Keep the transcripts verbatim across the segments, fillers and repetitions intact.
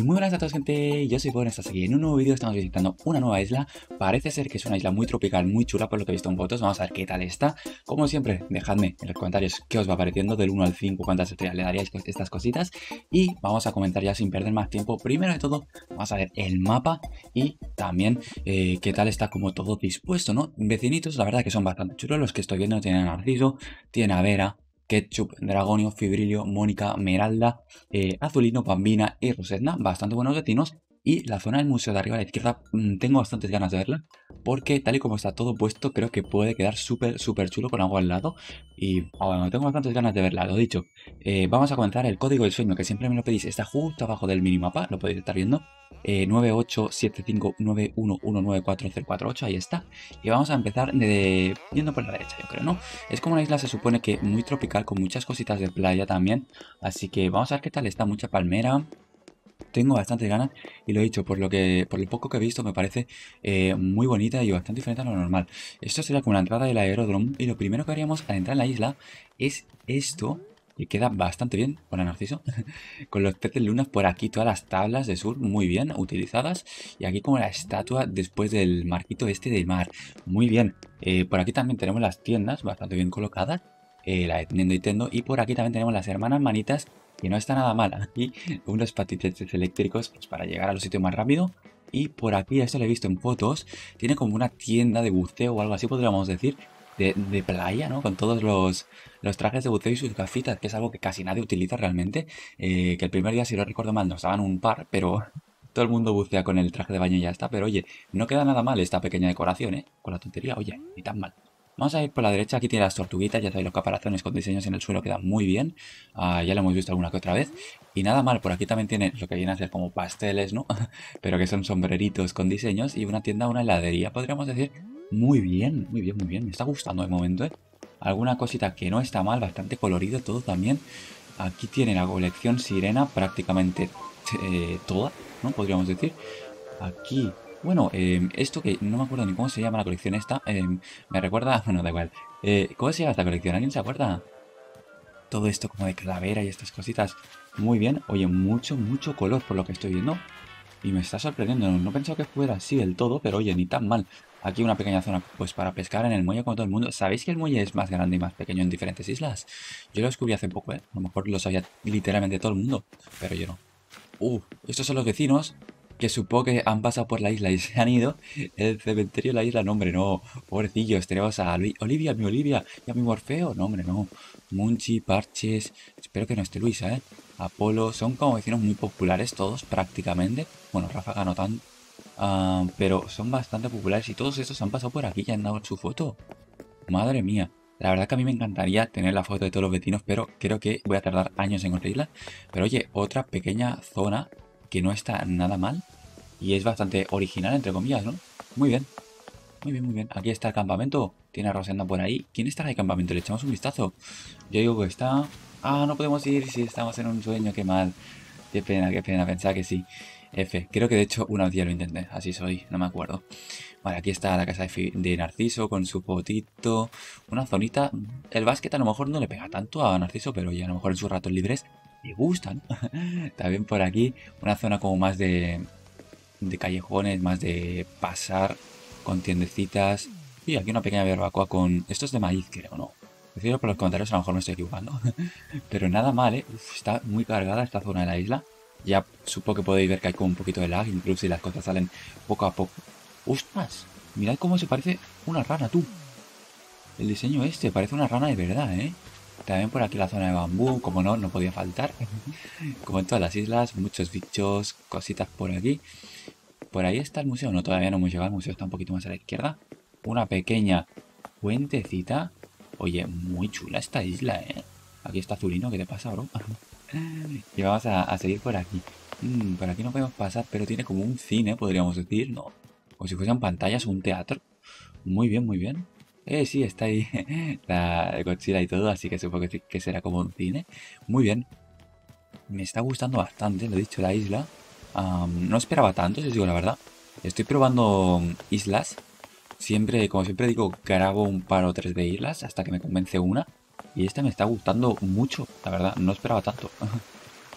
muy buenas a todos, gente, yo soy Bon, estás aquí en un nuevo vídeo. Estamos visitando una nueva isla. Parece ser que es una isla muy tropical, muy chula por lo que he visto en fotos. Vamos a ver qué tal está. Como siempre, dejadme en los comentarios qué os va pareciendo, del uno al cinco, cuántas estrellas le daríais a estas cositas. Y vamos a comentar ya sin perder más tiempo. Primero de todo, vamos a ver el mapa y también eh, qué tal está como todo dispuesto, ¿no? Vecinitos, la verdad que son bastante chulos los que estoy viendo. Tienen Narciso, tiene a Vera, Ketchup, Dragonio, Fibrilio, Mónica, Meralda, eh, Azulino, Bambina y Rosetna, bastante buenos vecinos. Y la zona del museo de arriba a la izquierda mmm, tengo bastantes ganas de verla, porque tal y como está todo puesto creo que puede quedar súper súper chulo con agua al lado. Y bueno, tengo bastantes ganas de verla, lo dicho. Eh, vamos a comenzar el código del sueño, que siempre me lo pedís, está justo abajo del minimapa, lo podéis estar viendo. Eh, nueve ocho siete cinco nueve uno uno nueve cuatro cero cuatro ocho, ahí está. Y vamos a empezar de, yendo por la derecha, yo creo, ¿no? Es como una isla, se supone que muy tropical, con muchas cositas de playa también. Así que vamos a ver qué tal está, mucha palmera. Tengo bastantes ganas y lo he dicho, por lo que por lo poco que he visto me parece eh, muy bonita y bastante diferente a lo normal. Esto sería como la entrada del aeródromo y lo primero que haríamos al entrar en la isla es esto, que queda bastante bien. Hola, Narciso. Con los peces lunas por aquí, todas las tablas de surf muy bien utilizadas. Y aquí como la estatua después del marquito este de mar. Muy bien. Eh, por aquí también tenemos las tiendas bastante bien colocadas. Eh, la de Nintendo y Tendo. Y por aquí también tenemos las hermanas manitas, que no está nada mal. Aquí unos patinetes eléctricos pues, para llegar a los sitios más rápido. Y por aquí, esto lo he visto en fotos, tiene como una tienda de buceo o algo así podríamos decir. De, de playa, ¿no? Con todos los, los trajes de buceo y sus gafitas, que es algo que casi nadie utiliza realmente. Eh, que el primer día, si lo recuerdo mal, nos daban un par, pero todo el mundo bucea con el traje de baño y ya está. Pero oye, no queda nada mal esta pequeña decoración, ¿eh? Con la tontería, oye, ni tan mal. Vamos a ir por la derecha, aquí tiene las tortuguitas, ya sabéis, los caparazones con diseños en el suelo quedan muy bien. Ah, ya lo hemos visto alguna que otra vez. Y nada mal, por aquí también tiene lo que viene a ser como pasteles, ¿no? Pero que son sombreritos con diseños y una tienda, una heladería, podríamos decir. Muy bien, muy bien, muy bien. Me está gustando de momento, ¿eh? Alguna cosita que no está mal, bastante colorido todo también. Aquí tiene la colección Sirena prácticamente eh, toda, ¿no? Podríamos decir. Aquí, bueno, eh, esto que no me acuerdo ni cómo se llama la colección esta, eh, me recuerda, bueno, da igual. Eh, ¿Cómo se llama esta colección? ¿Alguien se acuerda? Todo esto como de calavera y estas cositas. Muy bien, oye, mucho, mucho color por lo que estoy viendo. Y me está sorprendiendo, no pensaba que fuera así del todo, pero oye, ni tan mal. Aquí una pequeña zona pues para pescar en el muelle como todo el mundo. ¿Sabéis que el muelle es más grande y más pequeño en diferentes islas? Yo lo descubrí hace poco, ¿eh? A lo mejor lo sabía literalmente todo el mundo, pero yo no. Uh, estos son los vecinos que supongo que han pasado por la isla y se han ido. El cementerio de la isla, no hombre, no. Pobrecillos, tenemos a Lu- Olivia, mi Olivia, y a mi Morfeo. No hombre, no. Munchi, Parches, espero que no esté Luisa, ¿eh? Apolo, son como vecinos muy populares todos, prácticamente. Bueno, Ráfaga no tanto. Ah, pero son bastante populares y todos estos han pasado por aquí y han dado su foto. Madre mía. La verdad que a mí me encantaría tener la foto de todos los vecinos, pero creo que voy a tardar años en conseguirla. Pero oye, otra pequeña zona que no está nada mal y es bastante original, entre comillas, ¿no? Muy bien, muy bien, muy bien. Aquí está el campamento. Tiene a Rosenda por ahí. ¿Quién estará en el campamento? Le echamos un vistazo. Yo digo que está... Ah, no podemos ir si estamos en un sueño. Qué mal. Qué pena, qué pena. Pensaba que sí. F. Creo que de hecho una vez ya lo intenté. Así soy. No me acuerdo. Vale, aquí está la casa de, Fi- de Narciso con su fotito. Una zonita. El básquet a lo mejor no le pega tanto a Narciso, pero ya a lo mejor en sus ratos libres le gustan. También por aquí una zona como más de, de callejones, más de pasar con tiendecitas. Y aquí una pequeña barbacoa con... Esto es de maíz, creo, ¿no? Deciros por los comentarios, a lo mejor me estoy equivocando. Pero nada mal, ¿eh? Uf, está muy cargada esta zona de la isla. Ya supongo que podéis ver que hay como un poquito de lag, incluso si las cosas salen poco a poco. ¡Ostras! Mirad cómo se parece una rana, tú. El diseño este parece una rana de verdad, ¿eh? También por aquí la zona de bambú, como no, no podía faltar. Como en todas las islas, muchos bichos, cositas por aquí. Por ahí está el museo, no, todavía no hemos llegado, el museo está un poquito más a la izquierda. Una pequeña puentecita. Oye, muy chula esta isla, ¿eh? Aquí está Azulino, ¿qué te pasa, bro? Y vamos a, a seguir por aquí. Mm, por aquí no podemos pasar, pero tiene como un cine, podríamos decir, ¿no? Como si fueran pantallas o un teatro. Muy bien, muy bien. Eh, sí, está ahí la Godzilla y todo, así que supongo que, que será como un cine. Muy bien. Me está gustando bastante, lo he dicho, la isla. Am, no esperaba tanto, si os digo la verdad. Estoy probando islas. Siempre, como siempre digo, grabo un par o tres de islas hasta que me convence una. Y esta me está gustando mucho, la verdad. No esperaba tanto.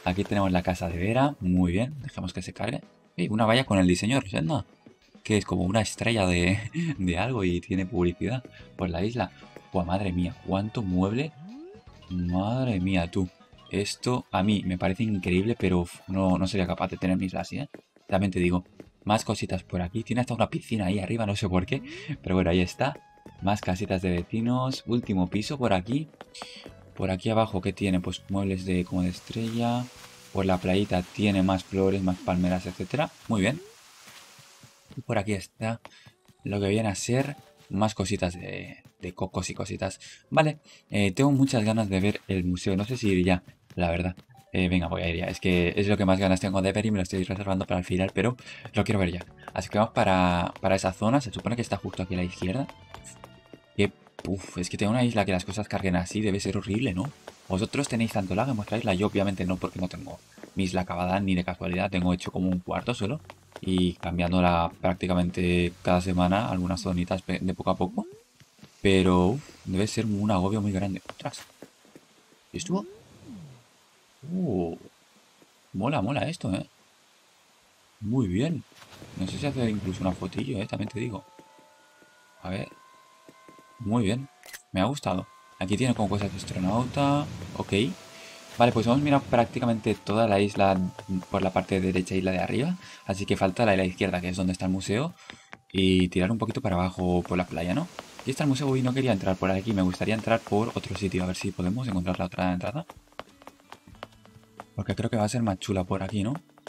Aquí tenemos la casa de Vera. Muy bien, dejemos que se cargue. Y una valla con el diseño de Rosenda, que es como una estrella de, de algo y tiene publicidad por la isla. Pues madre mía, cuánto mueble. Madre mía, tú. Esto a mí me parece increíble, pero uf, no, no sería capaz de tener mi isla así, ¿eh? También te digo, más cositas por aquí. Tiene hasta una piscina ahí arriba, no sé por qué. Pero bueno, ahí está. Más casitas de vecinos. Último piso por aquí. Por aquí abajo, ¿qué tiene? Pues muebles de como de estrella. Por la playita tiene más flores, más palmeras, etcétera. Muy bien. Y por aquí está lo que viene a ser más cositas de, de cocos y cositas. Vale, eh, tengo muchas ganas de ver el museo. No sé si ir ya, la verdad. Eh, venga, voy a ir ya. Es que es lo que más ganas tengo de ver y me lo estoy reservando para el final, pero lo quiero ver ya. Así que vamos para, para esa zona. Se supone que está justo aquí a la izquierda. Que, uf, es que tengo una isla que las cosas carguen así. Debe ser horrible, ¿no? Vosotros tenéis tanto lag en vuestra isla. Yo obviamente no, porque no tengo mi isla acabada ni de casualidad. Tengo hecho como un cuarto solo y cambiándola prácticamente cada semana, algunas zonitas de poco a poco. Pero uf, debe ser un agobio muy grande. ¡Ostras! ¿Y estuvo? Uh, mola, mola esto, ¿eh? Muy bien. No sé si hacer incluso una fotillo, ¿eh? También te digo. A ver. Muy bien. Me ha gustado. Aquí tiene como cosas de astronauta. Ok. Vale, pues hemos mirado prácticamente toda la isla por la parte derecha y la de arriba. Así que falta la de la izquierda, que es donde está el museo. Y tirar un poquito para abajo por la playa, ¿no? Aquí está el museo y no quería entrar por aquí. Me gustaría entrar por otro sitio. A ver si podemos encontrar la otra entrada. Porque creo que va a ser más chula por aquí, ¿no?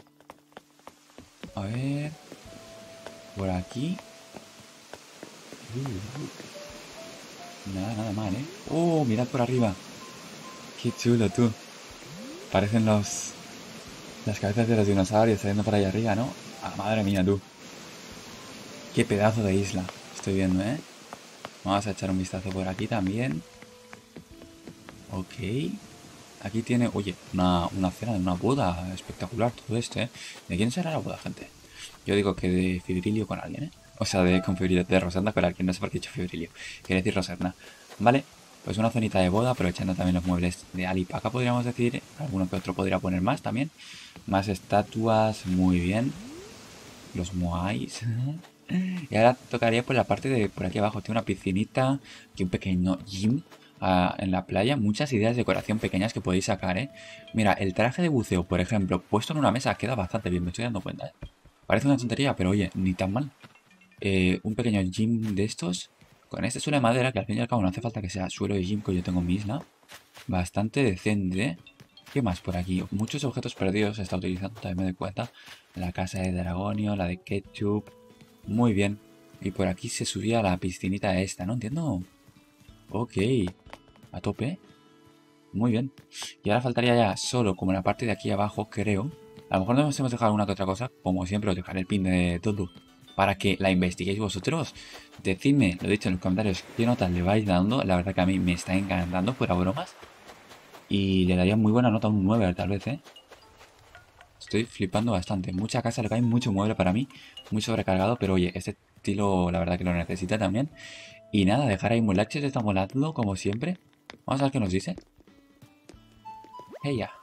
A ver... Por aquí... Uh, uh. Nada, nada mal, ¿eh? ¡Oh! Mirad por arriba. ¡Qué chulo, tú! Parecen los... Las cabezas de los dinosaurios saliendo por ahí arriba, ¿no? Ah, madre mía, tú. ¡Qué pedazo de isla! Estoy viendo, ¿eh? Vamos a echar un vistazo por aquí también. Ok. Aquí tiene, oye, una, una cena de una boda espectacular todo esto, ¿eh? ¿De quién será la boda, gente? Yo digo que de Fibrilio con alguien, ¿eh? O sea, de, con Fibrilio, de Rosenda con alguien, no sé por qué he dicho Fibrilio. Quiere decir Roserna. Vale, pues una zonita de boda, aprovechando también los muebles de alipaca, podríamos decir. Alguno que otro podría poner más también. Más estatuas, muy bien. Los moais. Y ahora tocaría por la parte de por aquí abajo. Tiene una piscinita y un pequeño gym uh, en la playa. Muchas ideas de decoración pequeñas que podéis sacar, ¿eh? Mira, el traje de buceo, por ejemplo, puesto en una mesa queda bastante bien, me estoy dando cuenta, ¿eh? Parece una tontería, pero oye, ni tan mal. Eh, un pequeño gym de estos. Con este suelo de madera, que al fin y al cabo no hace falta que sea suelo de gym que yo tengo en mi isla. Bastante decente, ¿eh? ¿Qué más por aquí? Muchos objetos perdidos se está utilizando, también me doy cuenta. La casa de Dragonio, la de Ketchup. Muy bien. Y por aquí se subía a la piscinita esta, ¿no? Entiendo. Ok. A tope. Muy bien. Y ahora faltaría ya solo como la parte de aquí abajo, creo. A lo mejor nos hemos dejado alguna que otra cosa. Como siempre os dejaré el pin de todo para que la investiguéis vosotros. Decidme, lo he dicho en los comentarios, qué notas le vais dando. La verdad que a mí me está encantando, fuera bromas. Y le daría muy buena nota, un nueve tal vez, ¿eh? Estoy flipando bastante. Mucha casa, le cae mucho mueble para mí. Muy sobrecargado, pero oye, este estilo la verdad que lo necesita también. Y nada, dejar ahí mulaches, está molando como siempre. Vamos a ver qué nos dice. Ella.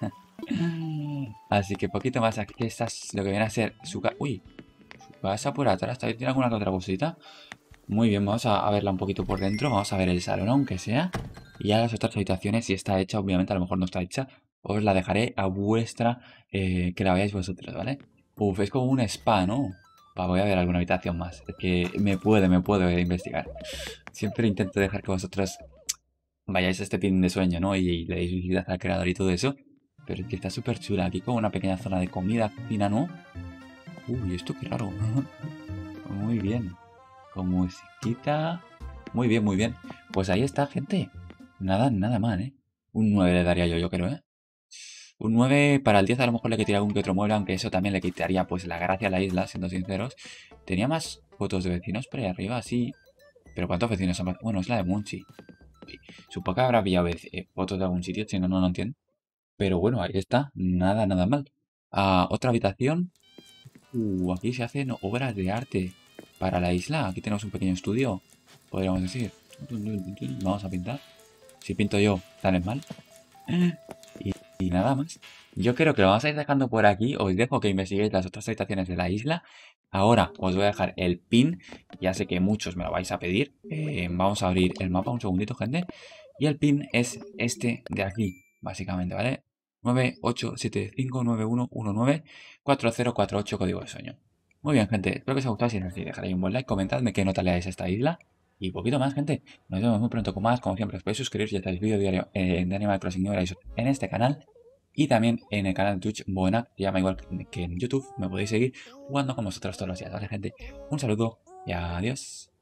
Así que poquito más aquí está lo que viene a ser su casa. Uy, su casa por atrás. ¿Tiene alguna que otra cosita? Muy bien, vamos a, a verla un poquito por dentro. Vamos a ver el salón, aunque sea. Y ya las otras habitaciones, si está hecha, obviamente a lo mejor no está hecha. Os la dejaré a vuestra, eh, que la veáis vosotros, ¿vale? Uf, es como un spa, ¿no? Va, voy a ver alguna habitación más. Es que me puede, me puede investigar. Siempre intento dejar que vosotros vayáis a este pin de sueño, ¿no? Y, y le deis visitas al creador y todo eso. Pero es que está súper chula. Aquí como una pequeña zona de comida, cocina, ¿no? Uy, esto qué raro. Muy bien. Con musiquita. Muy bien, muy bien. Pues ahí está, gente. Nada, nada mal, ¿eh? Un nueve le daría yo, yo creo, ¿eh? Un nueve para el diez a lo mejor le quitaría algún que otro mueble, aunque eso también le quitaría pues la gracia a la isla, siendo sinceros. Tenía más fotos de vecinos por ahí arriba, sí. Pero ¿cuántos vecinos son? Bueno, es la de Munchi. Supongo que habrá pillado eh, fotos de algún sitio, si no, no lo entiendo. Pero bueno, ahí está. Nada, nada mal. Ah, otra habitación. Uh, aquí se hacen obras de arte para la isla. Aquí tenemos un pequeño estudio, podríamos decir. Vamos a pintar. Si pinto yo, tan es mal. Y nada más. Yo creo que lo vamos a ir dejando por aquí. Os dejo que investiguéis las otras habitaciones de la isla. Ahora os voy a dejar el pin. Ya sé que muchos me lo vais a pedir. Eh, vamos a abrir el mapa un segundito, gente. Y el pin es este de aquí, básicamente, ¿vale? nueve ocho siete cinco nueve uno uno nueve cuatro cero cuatro ocho código de sueño. Muy bien, gente. Espero que os haya gustado. Si es así, dejaréis un buen like. Comentadme qué nota le dais a esta isla. Y poquito más, gente. Nos vemos muy pronto con más. Como siempre, os podéis suscribiros y ya tenéis vídeo diario eh, de Animal Crossing New Horizons en este canal. Y también en el canal de Twitch Buena, que se llama igual que en YouTube. Me podéis seguir jugando con vosotros todos los días, ¿vale, gente? Un saludo y adiós.